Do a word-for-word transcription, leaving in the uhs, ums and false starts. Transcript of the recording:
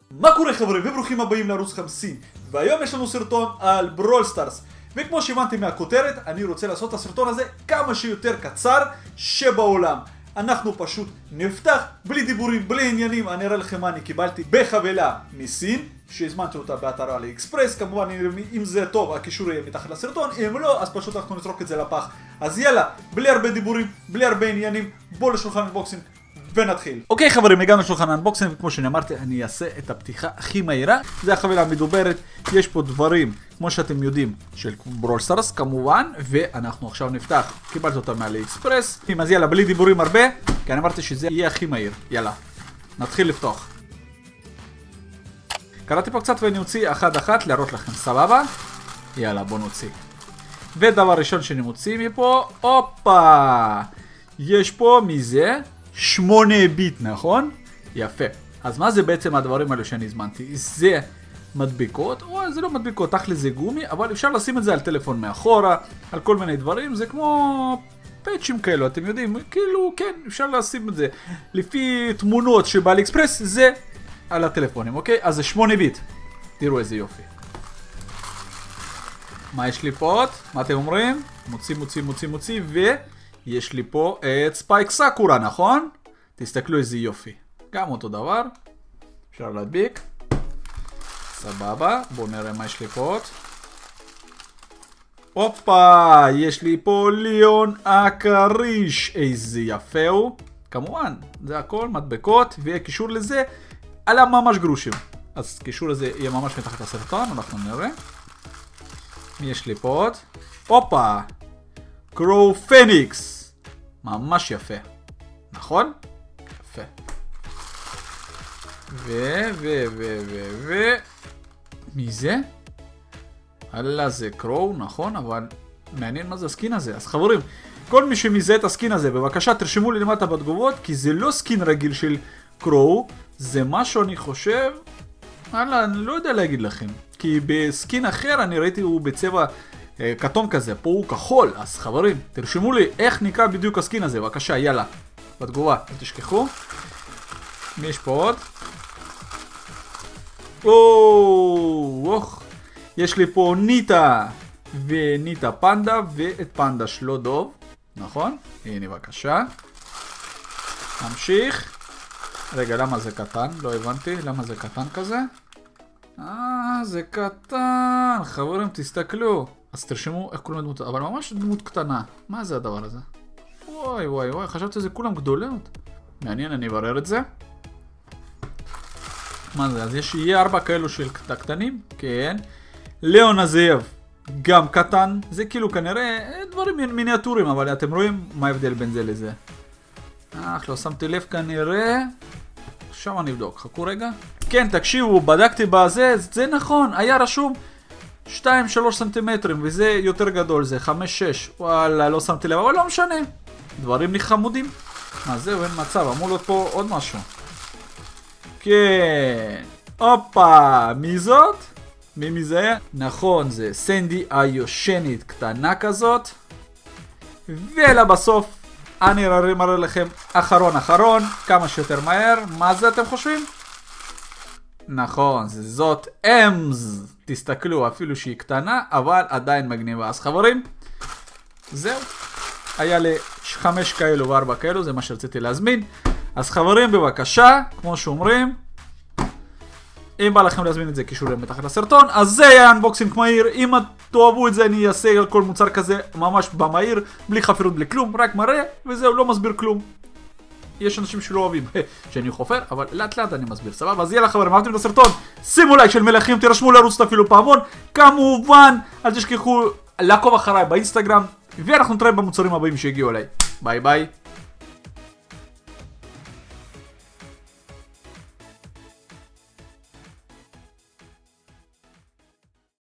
מה קורה חברים וברוכים הבאים לערוץ חמסין, והיום יש לנו סרטון על ברול סטארס, וכמו שהבנתי מהכותרת אני רוצה לעשות את הסרטון הזה כמה שיותר קצר שבעולם. אנחנו פשוט נפתח בלי דיבורים, בלי עניינים. אני אראה לכם מה אני קיבלתי בחבילה מסין שהזמנתי אותה באתר עלי אקספרס. כמובן אם זה טוב הקישור יהיה מתחת לסרטון, אם לא אז פשוט אנחנו נזרוק את זה לפח. אז יאללה, בלי הרבה דיבורים, בלי הרבה עניינים, בואו לשולחן אנבוקסינג ונתחיל. אוקיי חברים, הגענו לשולחן אנבוקסינג, וכמו שאמרתי אני אעשה את הפתיחה הכי מהירה. זה החבילה המדוברת, יש פה דברים כמו שאתם יודעים של ברול סטארס כמובן, ואנחנו עכשיו נפתח. קיבלתי אותה מעלי אקספרס. אז יאללה, בלי דיבורים הרבה, כי אני אמרתי שזה יהיה הכי מהיר. יאללה, נתחיל לפתוח. קראתי פה קצת ואני אוציא אחת אחת להראות לכם, סבבה? יאללה, בוא נוציא. ודבר ראשון שאני מוציא מפה, הופה, יש פה מזה שמונה ביט, נכון? יפה. אז מה זה בעצם הדברים האלו שאני הזמנתי? זה מדביקות, או זה לא מדביקות, תכל'ס זה גומי, אבל אפשר לשים את זה על טלפון מאחורה, על כל מיני דברים, זה כמו פאצ'ים כאלו, אתם יודעים, כאילו, כן, אפשר לשים את זה. לפי תמונות שבאלי אקספרס, זה על הטלפונים, אוקיי? אז זה שמונה ביט. תראו איזה יופי. מה יש לי פה עוד? מה אתם אומרים? מוציא, מוציא, מוציא, מוציא, ויש לי פה את ספייק סאקורה, נכון? תסתכלו איזה יופי. גם אותו דבר. אפשר להדביק. סבבה. בואו נראה מה יש לי פה עוד. הופה, יש לי פה ליאון הקריש. איזה יפה הוא. כמובן, זה הכל מדבקות, ויהיה קישור לזה על ממש גרושים. אז קישור לזה יהיה ממש מתחת לסרטון, אנחנו נראה. מי יש לי פה עוד? הופה! קרו פניקס! ממש יפה. נכון? יפה. ו... ו... ו... ו... ו... מי זה? אללה זה קרו, נכון? אבל מעניין מה זה הסקין הזה. אז חברים, כל מי שמזהה את הסקין הזה, בבקשה תרשמו לי למטה בתגובות, כי זה לא סקין רגיל של קרו, זה משהו אני חושב... אללה, אני לא יודע להגיד לכם. כי בסקין אחר אני ראיתי הוא בצבע אה, כתום כזה, פה הוא כחול. אז חברים, תרשמו לי איך נקרא בדיוק הסקין הזה, בבקשה, יאללה. בתגובה, אל תשכחו. מי יש פה עוד? אוו, יש לי פה ניטה וניטה פנדה ואת פנדה שלו דוב, נכון? הנה בבקשה. נמשיך. רגע, למה זה קטן? לא הבנתי, למה זה קטן כזה? אה, זה קטן. חברים, תסתכלו. אז תרשמו איך כולם דמות, אבל ממש דמות קטנה. מה זה הדבר הזה? וואי וואי וואי, חשבתי שזה כולם גדולות. מעניין, אני אברר את זה. מה זה? אז יש יהיה ארבע כאלו של קטנים? כן. ליאון הזאב, גם קטן. זה כאילו כנראה דברים מיניאטורים, אבל אתם רואים מה ההבדל בין זה לזה. אה, לא שמתי לב כנראה. עכשיו אני אבדוק, חכו רגע. כן, תקשיבו, בדקתי בזה, זה נכון, היה רשום שתיים שלוש סנטימטרים, וזה יותר גדול, זה חמש שש. וואלה, לא שמתי לב, אבל לא משנה. דברים לי חמודים. מה זהו, אין מצב, אמור להיות פה עוד משהו. כן. הופה, מי זאת? מי מי זה? נכון, זה סנדי היושנית קטנה כזאת. ולבסוף, אני מראה לכם אחרון אחרון, כמה שיותר מהר. מה זה אתם חושבים? נכון, זה זאת אמז. תסתכלו, אפילו שהיא קטנה, אבל עדיין מגניבה. אז חברים, זהו. היה לי חמש כאלו וארבע כאלו, זה מה שרציתי להזמין. אז חברים, בבקשה, כמו שאומרים, אם בא לכם להזמין את זה קישורים מתחת לסרטון. אז זה היה אנבוקסינג מהיר. אם תאהבו את זה אני אעשה על כל מוצר כזה ממש במהיר, בלי חפירות, בלי כלום, רק מראה, וזהו, לא מסביר כלום. יש אנשים שלא אוהבים שאני חופר, אבל לאט לאט אני מסביר, סבבה? אז יאללה חברים, אהבתם את הסרטון, שימו לייק של מלכים, תירשמו לערוץ אפילו פעמון, כמובן אל תשכחו לעקוב אחריי באינסטגרם, ואנחנו נתראה במוצרים הבאים שהגיעו אליי. ביי ביי.